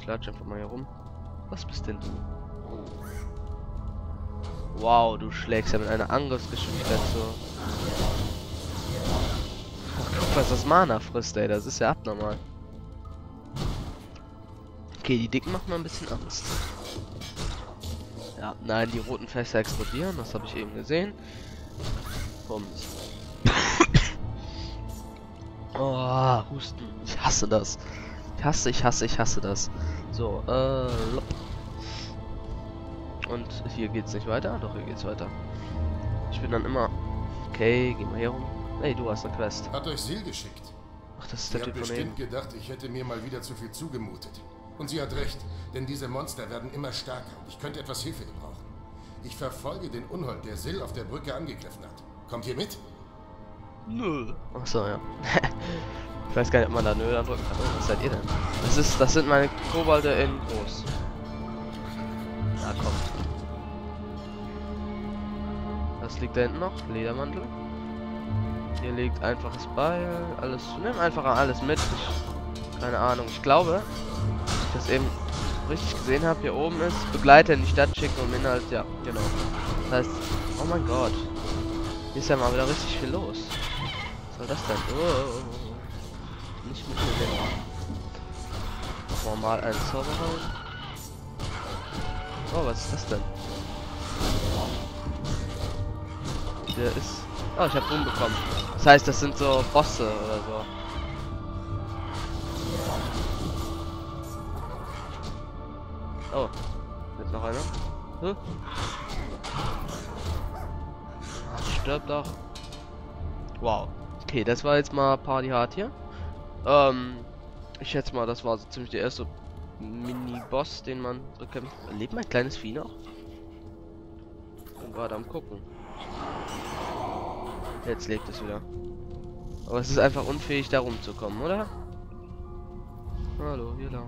Ich latsche einfach mal hier rum. Was bist denn du? Wow, du schlägst ja mit einer Angriffsgeschwindigkeit so. Ach, guck, was das Mana frisst, ey. Das ist ja abnormal. Okay, die Dicken machen mal ein bisschen Angst. Ja, nein, die roten Fässer explodieren. Das habe ich eben gesehen. Bums. Oh, Husten. Ich hasse das. Ich hasse das. So, lopp. Und hier geht's nicht weiter? Doch, hier geht's weiter. Ich bin dann immer... Okay, geh mal hier rum. Hey, du hast eine Quest. Hat euch Sil geschickt. Ach, das ist Sie der hat Typ von eben. bestimmt gedacht, ich hätte mir mal wieder zu viel zugemutet. Und sie hat recht, denn diese Monster werden immer stärker und ich könnte etwas Hilfe gebrauchen. Ich verfolge den Unhold, der Sil auf der Brücke angegriffen hat. Kommt ihr mit? Nö. Achso, ja. Ich weiß gar nicht, ob man da Nö andrücken kann. Oh, was seid ihr denn? Das sind meine Kobolde in groß. Na, kommt. Was liegt da hinten noch? Ledermantel. Hier liegt einfaches Beil. Alles. Nimm einfach alles mit. Keine Ahnung. Ich glaube, dass ich das eben richtig gesehen habe. Hier oben ist Begleiter in die Stadt schicken und Inhalt. Ja, genau. Das heißt, oh mein Gott. Hier ist ja mal wieder richtig viel los. Was soll das denn? Oh. Nicht mit mir den. Machen wir mal einen Zauber rein. Oh, was ist das denn? Der ist... Oh, ich habe Boom bekommen. Das heißt, das sind so Bosse oder so. Oh, jetzt noch einer. Huh? Stirb doch. Wow. Okay, das war jetzt mal Party hart hier. Ich schätze mal, das war so ziemlich der erste Mini-Boss, den man bekämpft. Lebt mein kleines Vieh noch? Ich bin gerade am gucken. Jetzt lebt es wieder. Aber es ist einfach unfähig, da rumzukommen, oder? Hallo, hier lang.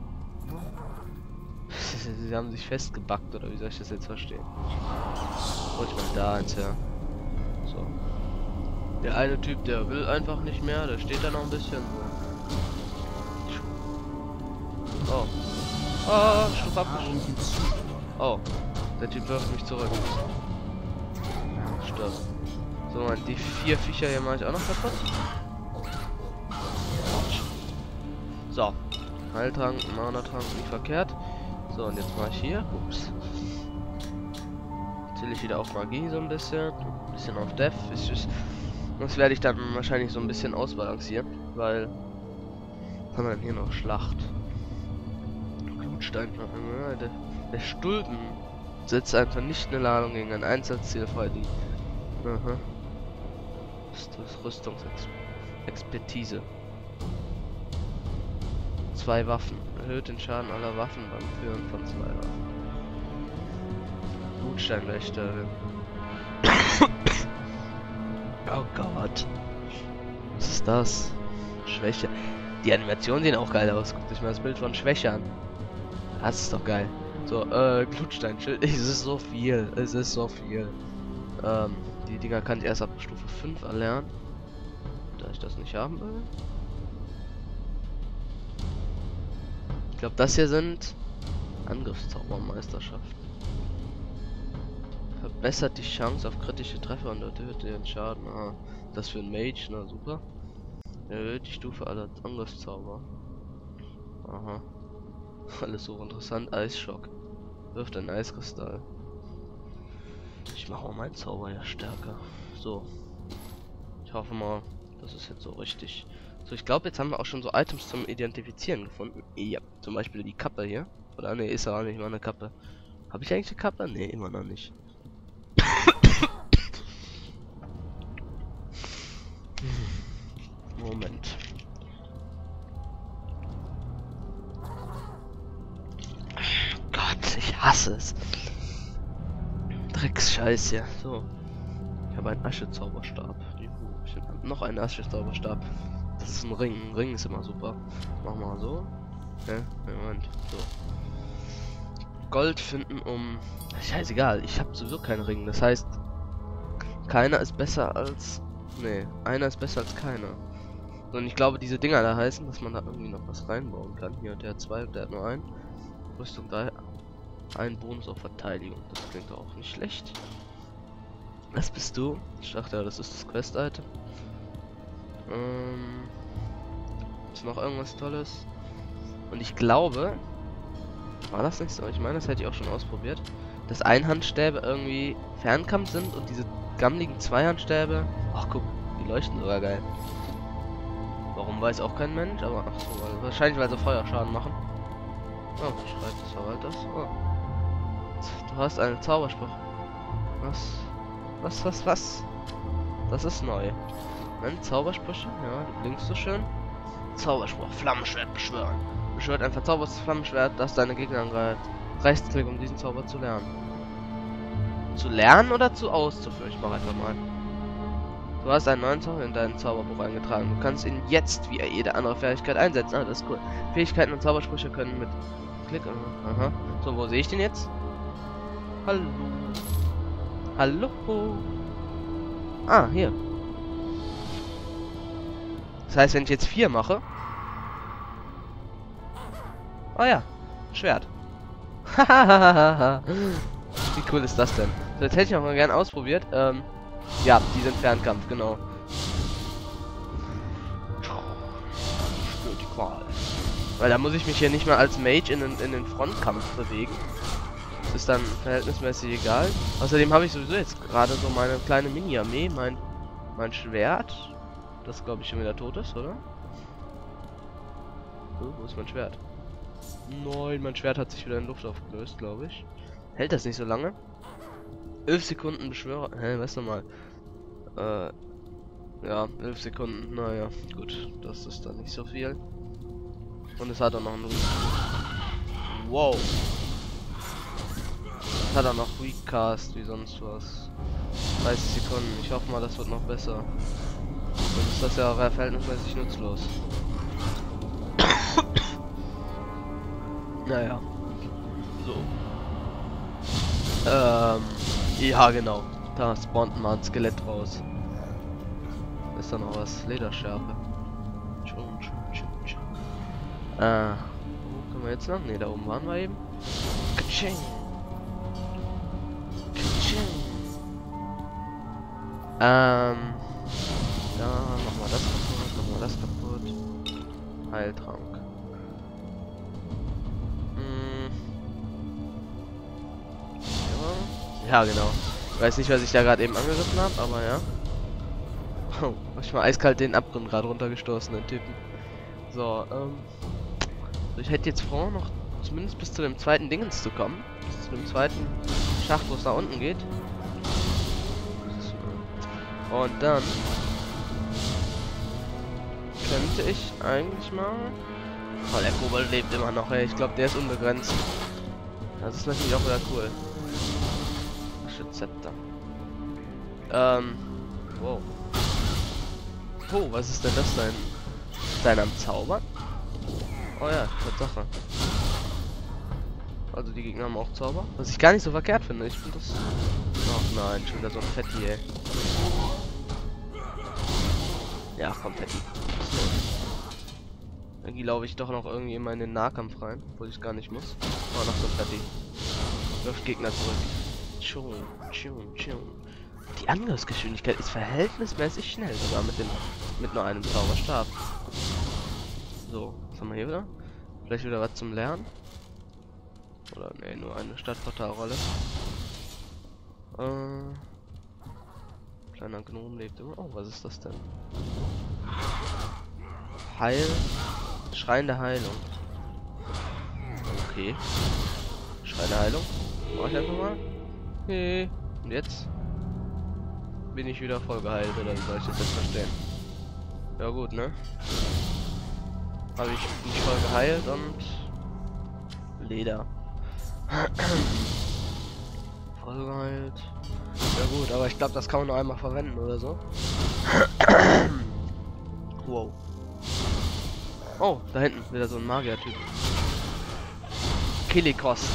Sie haben sich festgebackt, oder wie soll ich das jetzt verstehen? Hol ich mal da eins her. So. Der eine Typ, der will einfach nicht mehr, der steht da noch ein bisschen. Oh. Oh, Stufe abgeschnitten. Oh. Der Typ wirft mich zurück. Stirb. So, die 4 Viecher hier mache ich auch noch kaputt. So. Heiltrank, Mana-Trank, nicht verkehrt. So, und jetzt mache ich hier. Ups. Zähle ich wieder auf Magie so ein bisschen. Ein bisschen auf Death. Das werde ich dann wahrscheinlich so ein bisschen ausbalancieren, weil... Was haben wir denn hier noch? Schlacht. Blutstein. Der Stulpen setzt eine vernichtende Ladung gegen ein Einsatzziel frei. Aha. Das ist Rüstungsexpertise. 2 Waffen. Erhöht den Schaden aller Waffen beim Führen von 2 Waffen. Blutsteinwächter. Oh Gott. Was ist das? Schwäche. Die Animationen sehen auch geil aus. Guckt euch mal das Bild von Schwäche an. Das ist doch geil. So, Glutsteinschild. Es ist so viel. Es ist so viel. Die Dinger kann ich erst ab Stufe 5 erlernen. Da ich das nicht haben will. Ich glaube, das hier sind Angriffszaubermeisterschaften. Verbessert die Chance auf kritische Treffer und erhöht den Schaden. Ah, das für ein Mage, na super. Erhöht die Stufe aller Angriffszauber. Aha. Alles so interessant. Eisschock. Wirft ein Eiskristall. Ich mache auch meinen Zauber ja stärker. So. Ich hoffe mal, das ist jetzt so richtig. So, ich glaube, jetzt haben wir auch schon so Items zum Identifizieren gefunden. Ja, zum Beispiel die Kappe hier. Oder ne, ist ja auch nicht mal eine Kappe. Habe ich eigentlich eine Kappe? Ne, immer noch nicht. Moment. Gott, ich hasse es. Drecksscheiß hier. So. Ich habe einen Aschezauberstab. Ich habe noch einen Aschezauberstab. Das ist ein Ring. Ein Ring ist immer super. Machen wir mal so. Ja, Moment. So. Gold finden um... Scheißegal, ich habe sowieso keinen Ring. Das heißt, keiner ist besser als... Nee, einer ist besser als keiner. Und ich glaube, diese Dinger da heißen, dass man da irgendwie noch was reinbauen kann. Hier, der hat 2, der hat nur einen. Rüstung 3. Ein Bonus auf Verteidigung. Das klingt auch nicht schlecht. Was bist du? Ich dachte ja, das ist das Quest-Item. Ist noch irgendwas Tolles? Und ich glaube, war das nicht so? Ich meine, das hätte ich auch schon ausprobiert, dass Einhandstäbe irgendwie Fernkampf sind und diese gammeligen Zweihandstäbe. Ach guck, die leuchten sogar geil. Warum weiß auch kein Mensch, aber ach so, wahrscheinlich weil sie Feuerschaden machen. Oh, schreibt des Verwalters. Oh. Du hast einen Zauberspruch. Was? Das ist neu. Nein, Zaubersprüche? Ja, du blinkst so schön. Zauberspruch, Flammenschwert beschwören. Beschwört ein verzaubertes Flammenschwert, das deine Gegner angreift. Rechtsklick, um diesen Zauber zu lernen. Zu lernen oder zu auszuführen? Ich mach einfach mal. Du hast einen neuen Zauber in deinen Zauberbuch eingetragen. Du kannst ihn jetzt wie jede andere Fertigkeit einsetzen. Ah, das ist cool. Fähigkeiten und Zaubersprüche können mit Klick. Aha. So, wo sehe ich den jetzt? Hallo. Hallo. Ah, hier. Das heißt, wenn ich jetzt 4 mache. Oh ja, Schwert. Wie cool ist das denn? So, jetzt hätte ich auch mal gern ausprobiert. Ja, die sind Fernkampf, genau. Spürt die Qual. Weil da muss ich mich hier nicht mehr als Mage in den Frontkampf bewegen. Das ist dann verhältnismäßig egal. Außerdem habe ich sowieso jetzt gerade so meine kleine Mini-Armee, mein Schwert. Das glaube ich schon wieder tot ist, oder? Wo ist mein Schwert? Nein, mein Schwert hat sich wieder in Luft aufgelöst, glaube ich. Hält das nicht so lange? 11 Sekunden Beschwörer. Hä, was nochmal? Ja, 11 Sekunden. Naja, gut. Das ist dann nicht so viel. Und es hat auch noch einen Wow. Es hat auch noch Recast wie sonst was. 30 Sekunden. Ich hoffe mal, das wird noch besser. Sonst ist das ja verhältnismäßig nutzlos. Naja. So. Ja genau. Da spawnt mal ein Skelett raus. Ist da noch was? Lederschärfe. Wo können wir jetzt lang? Ne, da oben waren wir eben. Katsching. Katsching. Ja, machen wir das kaputt, machen wir das kaputt. Heiltrank. Ja, genau. Ich weiß nicht, was ich da gerade eben angegriffen habe, aber ja. Oh, hab ich mal eiskalt den Abgrund gerade runtergestoßen, den Typen. So, ich hätte jetzt vor, noch zumindest bis zu dem zweiten Dingens zu kommen. Bis zu dem zweiten Schacht, wo es nach unten geht. Und dann könnte ich eigentlich mal... Oh, der Kobold lebt immer noch, ey. Ich glaube, der ist unbegrenzt. Das ist natürlich auch wieder cool. Zepter. Wow. Oh, was ist denn das denn? Ist dein am Zaubern? Oh ja, Tatsache. Also die Gegner haben auch Zauber. Was ich gar nicht so verkehrt finde. Ich finde das... Ach nein, schon wieder so ein Fetti, ey. Ja, komm, Fetti. Irgendwie laufe ich doch noch irgendwie immer in den Nahkampf rein, obwohl ich es gar nicht muss. Oh, noch so Fetti. Wirft Gegner zurück. Die Angriffsgeschwindigkeit ist verhältnismäßig schnell, sogar mit nur einem Zauberstab. So, was haben wir hier wieder? Vielleicht wieder was zum Lernen? Oder ne, nur eine Stadtportalrolle. Kleiner Gnom lebt immer. Oh, was ist das denn? Schrein der Heilung. Okay. Schrein der Heilung. Mach ich einfach mal. Okay. Und jetzt bin ich wieder voll geheilt, oder wie soll ich das jetzt verstehen? Ja gut, ne? Habe ich mich voll geheilt und Leder. Voll geheilt. Ja gut, aber ich glaube, das kann man nur einmal verwenden oder so. Wow. Oh, da hinten wieder so ein Magier-Typ. Kilikost.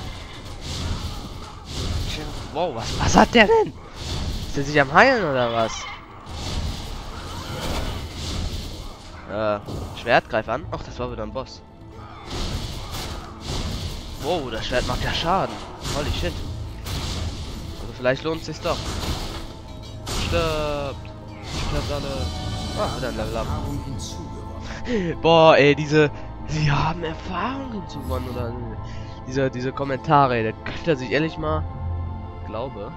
Wow, was hat der denn? Ist der sich am Heilen oder was? Schwert, greif an. Ach, das war wieder ein Boss. Wow, das Schwert macht ja Schaden. Holy shit. Also vielleicht lohnt es sich doch. Stirbt. Stirbt alle. Ah, wieder ein Level up. Boah, ey, sie haben Erfahrung hinzugewonnen, oder diese Kommentare, ey, da könnte er sich ehrlich mal, glaube,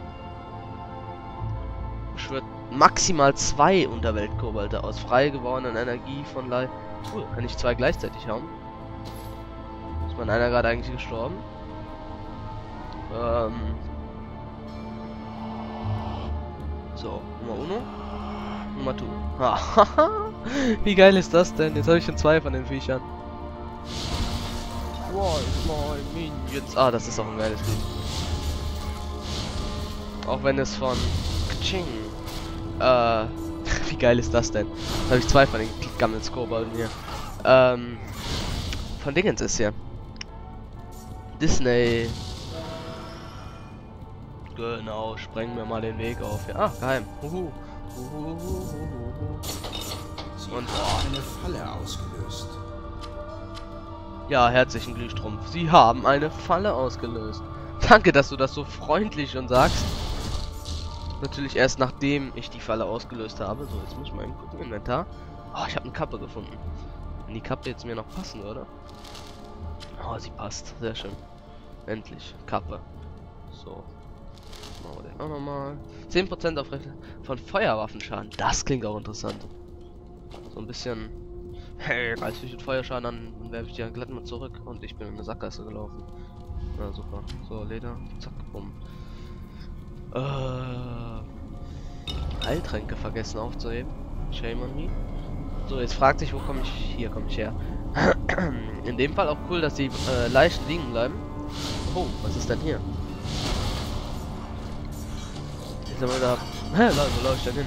schwört maximal 2 Unterweltkobolde aus frei gewordenen Energie von Leih. Cool, kann ich 2 gleichzeitig hauen? Ist mein einer gerade eigentlich gestorben? So, Nummer uno. Nummer 2. Wie geil ist das denn? Jetzt habe ich schon 2 von den Viechern. Jetzt, das ist auch ein geiles Lied. Auch wenn es von Kaching. Wie geil ist das denn? Jetzt habe ich 2 von den Gammelskobolden hier. Von Dingens ist hier. Disney. Genau, sprengen wir mal den Weg auf. Ja, geheim. Und eine Falle ausgelöst. Ja, herzlichen Glühstrumpf. Sie haben eine Falle ausgelöst. Danke, dass du das so freundlich schon sagst. Natürlich erst nachdem ich die Falle ausgelöst habe. So, jetzt muss ich mal eben gucken. Inventar. Oh, ich habe eine Kappe gefunden. Wenn die Kappe jetzt mir noch passen würde. Oh, sie passt. Sehr schön. Endlich. Kappe. So. Machen wir den auch nochmal. 10% auf Rechnen von Feuerwaffenschaden. Das klingt auch interessant. So ein bisschen. Hey, als ich mit Feuerschaden an, dann werfe ich die glatt mal zurück und ich bin in eine Sackgasse gelaufen. Na super. So, Leder. Zack, bumm. Heiltränke vergessen aufzuheben. Shame on me. So, jetzt fragt sich, wo komme ich. Hier komme ich her. In dem Fall auch cool, dass die leicht liegen bleiben. Oh, was ist denn hier? Jetzt haben wir da. Hä, Leute, wo laufe ich denn hin?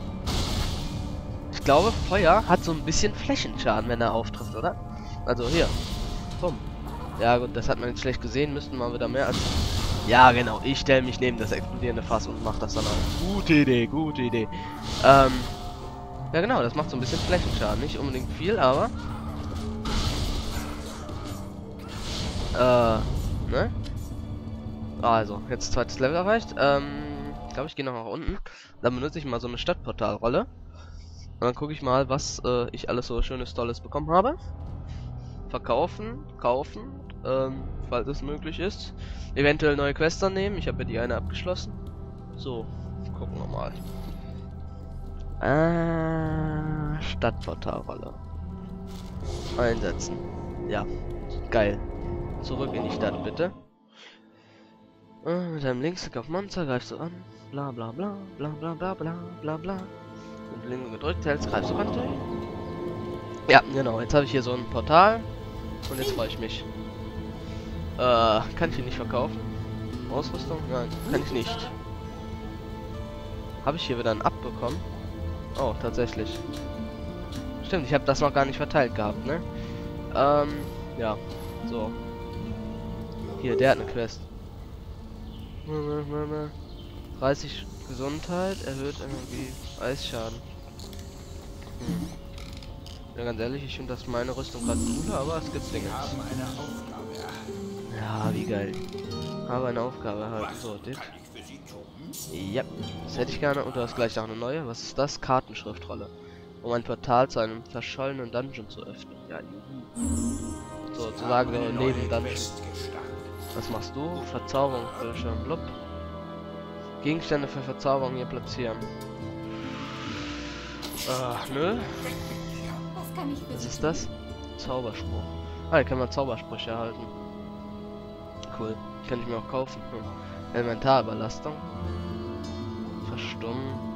Ich glaube, Feuer hat so ein bisschen Flächenschaden, wenn er auftrifft, oder? Also hier. Bumm. Ja gut, das hat man jetzt schlecht gesehen, müssten wir wieder mehr als... Ja genau, ich stelle mich neben das explodierende Fass und mache das dann auch. Gute Idee, gute Idee. Ja genau, das macht so ein bisschen Flächenschaden. Nicht unbedingt viel, aber... Ne? Also, jetzt zweites Level erreicht. Ich glaube, ich gehe noch nach unten. Dann benutze ich mal so eine Stadtportalrolle. Und dann gucke ich mal, was ich alles so schönes, tolles bekommen habe. Verkaufen, kaufen, falls es möglich ist. Eventuell neue Quests annehmen. Ich habe ja die eine abgeschlossen. So, gucken wir mal. Stadtportalrolle. Einsetzen. Ja, geil. Zurück in die Stadt, bitte. Mit deinem Linksklick auf Monster greifst du an. Bla bla bla bla bla bla bla bla bla. Wenn du Linke gedrückt hältst, greifst du an. Ja, genau. Jetzt habe ich hier so ein Portal. Und jetzt freue ich mich. Kann ich ihn nicht verkaufen? Ausrüstung? Nein, kann ich nicht. Habe ich hier wieder ein abbekommen? Oh, tatsächlich. Stimmt, ich habe das noch gar nicht verteilt gehabt, ne? Ja. So. Hier, der hat eine Quest. 30 Gesundheit, erhöht Energie, Eisschaden. Ja, ganz ehrlich, ich finde das meine Rüstung gerade cooler, aber es gibt Dinge. Ja, wie geil. Habe eine Aufgabe erhalten. So, dit. Ja, das hätte ich gerne. Und du hast gleich auch eine neue. Was ist das? Kartenschriftrolle. Um ein Portal zu einem verschollenen Dungeon zu öffnen. Ja, so, sozusagen neben Dungeon. Was machst du? Verzauberung, Bildschirm, blub. Gegenstände für Verzauberung hier platzieren. Nö. Was ist das? Zauberspruch. Ah, hier kann man Zaubersprüche erhalten. Cool. Kann ich mir auch kaufen. Elementarüberlastung. Verstummen.